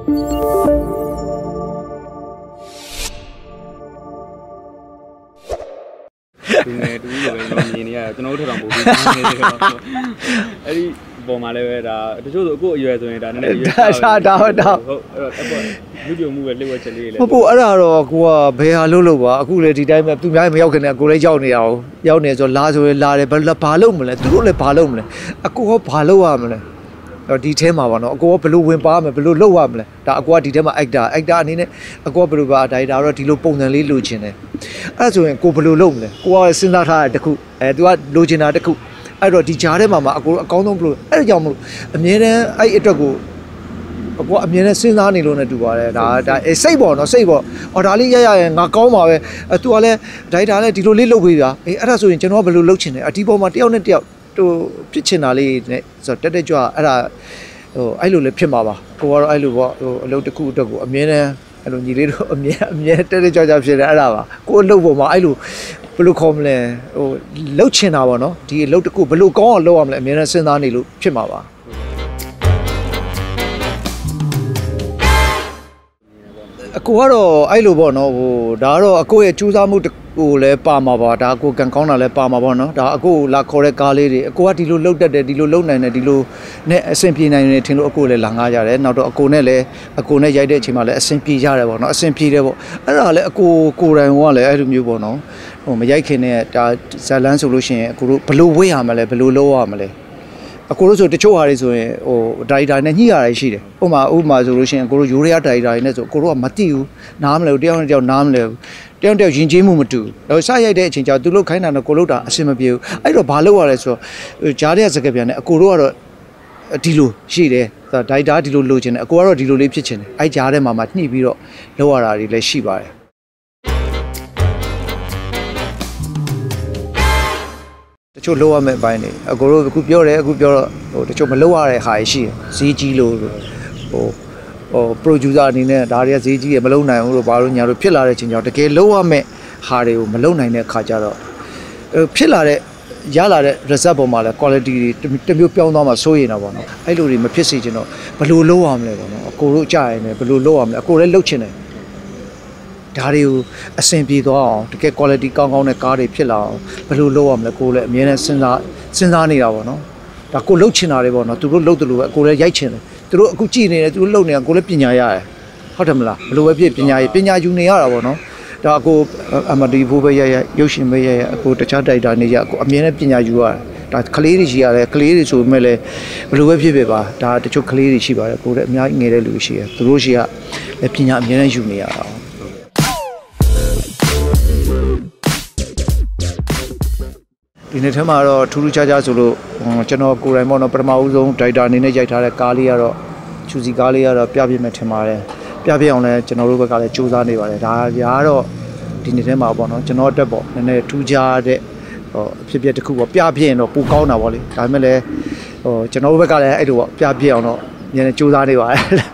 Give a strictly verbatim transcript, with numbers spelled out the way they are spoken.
ดูไงดูอยู่เลยเรามีเนี่ยကျွန်တော်တို့ထထောင်ပို့ပြီးနေတယ်ကတော့အဲ့ဒီပုံမှာလည်းပဲဒါတချို့ဆိုအခုအရွယ်ဆိုရင်ဒါနည်းနည်းအရွယ်ဒါဒါဒါဒါဟုတ်အဲ့တော့လူပြိုမှုပဲလှည့်ဝက်ချက်လေးလေဟုတ်ပို့အဲ့ဒါတော့ကိုကဘယ်ဟာလုပ်လို့ပါအခုလေဒီတိုင်းပဲသူများမရောက်ခင်နဲ့ကိုလည်းရောက်နေအောင်ရောက်နေဆိုလာဆိုရင်လာတယ်ဘာလုပ်မလဲသူတို့လည်းဘာလုပ်မလဲအခုဟောဘာလုပ်ရမလဲတော့ဒီထဲမှာပါနော်အကိုကဘယ်လိုဝင်ပါမယ်ဘယ်လိုလုပ်ရမလဲဒါအကိုကဒီထဲမှာ actor actor အနေနဲ့အကိုကဘယ်လိုပါဒါဒါတော့ဒီလိုပုံစံလေးလိုချင်တယ်အဲ့ဒါဆိုရင်ကိုဘယ်လိုလုပ်မလဲကိုကစဉ်းစားထားတဲ့တခုအဲ तू ကလိုချင်တာတခုအဲ့တော့ဒီကြားထဲမှာမှာအကိုအကောင်းဆုံးဘယ်လိုအဲ့ဒါကြောင့်မလို့အမြဲတမ်းအဲ့အတွက်ကိုအကိုကအမြဲတမ်းစဉ်းစားနေလို့နဲ့တူပါတယ်ဒါဒါစိတ်ပေါ့နော်စိတ်ပေါ့အော်ဒါလေးရရရင်ငါကောင်းပါပဲအဲ तू ကလည်းဒါဒါလည်းဒီလိုလေးလုပ်ပေးပါအေးအဲ့ဒါဆိုရင်ကျွန်တော်ကဘယ်လိုလုပ်ချင်လဲအဒီပေါ်မှာတယောက်နဲ့တယောက်ဟိုဖြစ်ချင်တာလေးနဲ့ဆိုတော့တက်တက်ကြွအဲ့ဒါဟိုအဲ့လိုလည်းဖြစ်မှာပါကိုကတော့အဲ့လိုပေါ့ဟိုအလုပ်တစ်ခုအတွက်ကိုအမြဲတမ်းအဲ့လိုညီလေးတို့အမြဲအမြဲတက်တက်ကြွကြွဖြစ်တယ်အဲ့ဒါပါကိုအလုပ်ပေါ်မှာအဲ့လိုဘယ်လိုခေါ်မလဲဟိုလှုပ်ချင်တာပေါ့နော်ဒီအလုပ်တစ်ခုဘယ်လိုကောင်းအောင်လုပ်ရမလဲအမြဲတမ်းစဉ်းစားနေလို့ဖြစ်မှာပါအကိုကတော့အဲ့လိုပေါ့နော်ဟိုဒါကတော့အကိုရဲ့ကြိုးစားမှုဟိုလည်းပါမှာပါဒါအကိုကန်ကောင်းတာလည်းပါမှာပေါ့နော်ဒါအကိုလာခေါ်တဲ့ကားလေးတွေအကိုကဒီလိုလှုပ်တတ်တယ်ဒီလိုလှုပ်နိုင်တယ်ဒီလိုနဲ့အဆင်ပြေနိုင်တယ်ထင်လို့အကိုလည်းလာငားကြတယ်နောက်တော့အကိုနဲ့လည်းအကိုနဲ့ရိုက်တဲ့အချိန်မှာလည်းအဆင်ပြေကြတယ်ပေါ့နော်အဆင်ပြေတယ်ပေါ့အဲ့ဒါလည်းအကိုကိုယ်တိုင်ကလည်းအဲ့လိုမျိုးပေါ့နော်ဟိုမရိုက်ခင်နဲ့ဒါဇလန်းဆိုလို့ရှိရင်အကိုတို့ဘလို့ဝေးရမလဲဘလို့လုပ်ရမလဲအကိုတို့ဆိုတချို့ဟာတွေဆိုရင်ဟိုဒါရိုက်တာနဲ့ညှိရတာရှိတယ်ဥပမာဥပမာဆိုလို့ရှိရင်အကိုတို့ရိုးရဒါရိုက်တာတွေနဲ့ဆိုအကိုတို့ကမသိဘူးနားမလဲဘူးတယောက်နဲ့တယောက်နားမလဲဘူးတယောက်တယောက်ယဉ်ကျေးမှုမတူဘူးစရိုက်တဲ့အချိန်ကျတော့သူတို့ခိုင်းတာနဲ့ကိုလို့တာအဆင်မပြေဘူးအဲ့တော့ဘာလုပ်ရလဲဆိုတော့ဂျားတဲ့စကားပြန်နဲ့အကိုတို့ကတော့ဒီလိုရှိတယ်ဒါရိုက်တာဒီလိုလိုချင်တယ်အကိုကတော့ဒီလိုလေးဖြစ်ချင်တယ်အဲ့ဂျားတဲ့မှာမှညှိပြီးတော့လုပ်ရတာတွေလည်းရှိပါတယ်တချို့လောက်ရမယ့်အပိုင်းတွေအကိုတို့အခုပြောတယ်အခုပြောတော့ဟိုတချို့မလောက်ရတဲ့ဟာရှိတယ်ဈေးကြီးလို့ဟိုဟို producer အနေနဲ့ဒါတွေကဈေးကြီးရမလုံနိုင်ဘူးလို့ဘာလို့ညာလို့ဖြစ်လာတဲ့ချိန်ကျတော့တကယ်လောက်ရမယ့်ဟာတွေကိုမလုံနိုင်တဲ့ခါကျတော့ဖြစ်လာတဲ့ရလာတဲ့ result ပေါ်မှာလဲ quality တွေတမျိုးပြောင်းသွားမှစိုးရိမ်တာပေါ့နော်အဲ့လိုတွေမဖြစ်စေချင်တော့ဘယ်လိုလုပ်ရမလဲပေါ့နော်အကိုတို့ကြားရင်လည်းဘယ်လိုလုပ်ရမလဲအကိုလည်းလုပ်ချင်တယ်ဒါတွေကိုအဆင်ပြေသွားအောင်တကယ် quality ကောင်းကောင်းတဲ့ကားတွေဖြစ်လာအောင်ဘယ်လိုလုပ်ရမလဲကိုလည်းအမြဲတမ်းစဉ်းစားစဉ်းစားနေတာပေါ့နော်ဒါကိုလှုပ်ချင်တာတွေပေါ့နော်သူတို့လှုပ်တယ်လို့ပဲကိုလည်းရိုက်ချင်တယ်သူတို့အခုကြည့်နေတယ်သူတို့လှုပ်နေတာကိုလည်းပညာရတယ်ဟုတ်တယ်မလားဘယ်လိုပဲဖြစ်ပညာရေးပညာယူနေရတာပေါ့နော်ဒါအကိုအမဒီဘူးပဲရရရုပ်ရှင်ပဲရရအကိုတခြားတိုက်တာနေရအကိုအမြဲတမ်းပညာယူရတယ်ဒါကလေးတွေရှိရတယ်ကလေးတွေဆိုမဲ့လည်းဘယ်လိုပဲဖြစ်ဖြစ်ပါဒါတချို့ကလေးတွေရှိပါတယ်ကိုလည်းအများကြီးငယ်တဲ့လူရှိတယ်သူတို့ရှိကလည်းပညာအမြဲတမ်းယူနေရတာဒီနေ့ထဲမှာတော့ထူးထူးခြားခြားဆိုလို့ကျွန်တော်ကိုယ်တိုင်ပေါ့နော်ပထမဦးဆုံးဒိုက်တာအနေနဲ့ရိုက်ထားတဲ့ကားလေးကတော့ချူစီကားလေးကတော့ပြပြမယ်ထင်ပါတယ်ပြပြအောင်လဲကျွန်တော်တို့ဘက်ကလည်းစူးစမ်းနေပါတယ်ဒါကတော့ဒီနေ့ထဲမှာပေါ့နော်ကျွန်တော်အတွက်ပေါ့နည်းနည်းထူးခြားတဲ့ဟိုအဖြစ်အပျက်တစ်ခုပေါ့ပြပြရင်တော့ပိုကောင်းတာပေါ့လေဒါပေမဲ့လည်းဟိုကျွန်တော်တို့ဘက်ကလည်းအဲ့လိုပေါ့ပြပြအောင်တော့နည်းနည်းစူးစမ်းနေပါတယ်